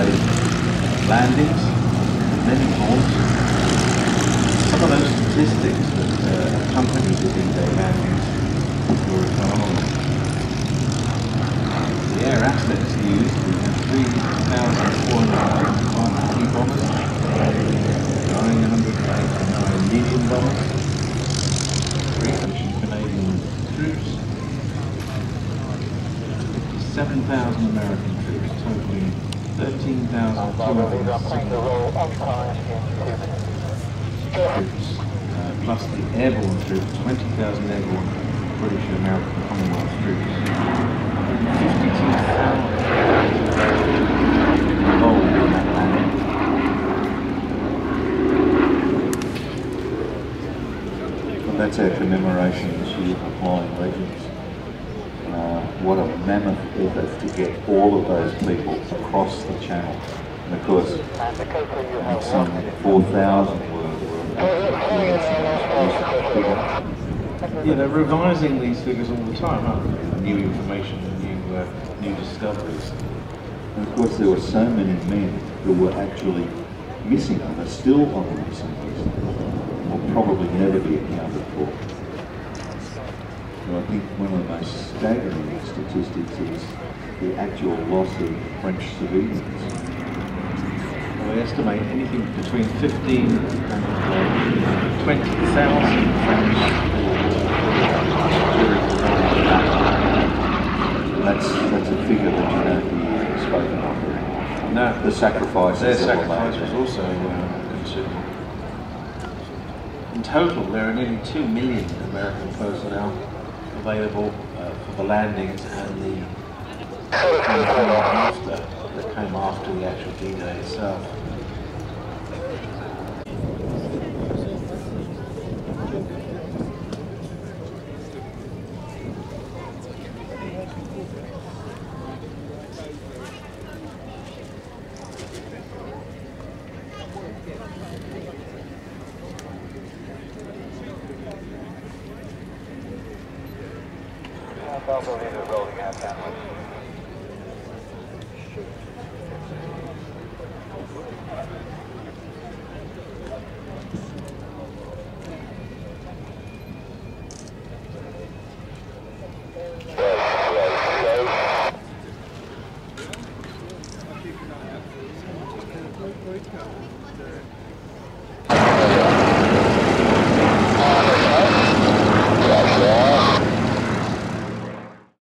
D-Day landings, many haunts. Some of those statistics that accompany the D-Day landings were phenomenal. The air assets used, we have 3,455 bombers, 989 medium bombers, 300 Canadian troops, 57,000 American troops, totaling 13,260 troops, plus the airborne troops, 20,000 airborne British and American Commonwealth troops, 52,000 involved in that landing. Well, that's our commemoration this year for Flying Legends. What a mammoth effort to get all of those people across the channel. And of course, some 4,000 were yeah, they're revising these figures all the time, aren't they? New information and new discoveries. And of course, there were so many men who were actually missing and are still on the missing list and will probably never be accounted for. So I think one of the most staggering statistics is the actual loss of French civilians. Well, we estimate anything between 15 and 20,000 French. That's a figure that you don't hear spoken of. No, the sacrifices. Their sacrifice was also considerable. In total, there are nearly 2 million American personnel available for the landings and the that came after the actual D-Day itself. Alpha leader rolling out downwards.